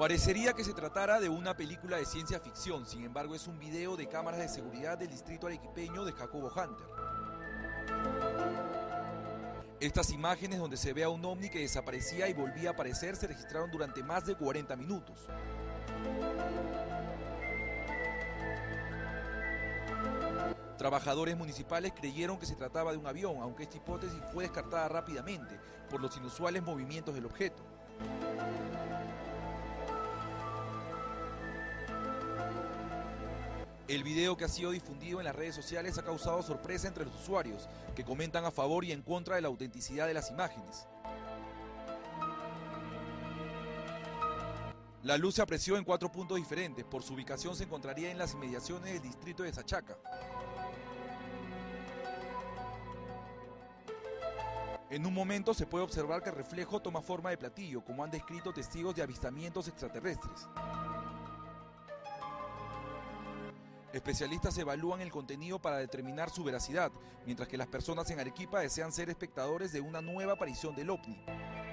Parecería que se tratara de una película de ciencia ficción, sin embargo es un video de cámaras de seguridad del distrito arequipeño de Jacobo Hunter. Estas imágenes donde se ve a un ovni que desaparecía y volvía a aparecer se registraron durante más de 40 minutos. Trabajadores municipales creyeron que se trataba de un avión, aunque esta hipótesis fue descartada rápidamente por los inusuales movimientos del objeto. El video que ha sido difundido en las redes sociales ha causado sorpresa entre los usuarios, que comentan a favor y en contra de la autenticidad de las imágenes. La luz se apreció en 4 puntos diferentes. Por su ubicación se encontraría en las inmediaciones del distrito de Sachaca. En un momento se puede observar que el reflejo toma forma de platillo, como han descrito testigos de avistamientos extraterrestres. Especialistas evalúan el contenido para determinar su veracidad, mientras que las personas en Arequipa desean ser espectadores de una nueva aparición del ovni.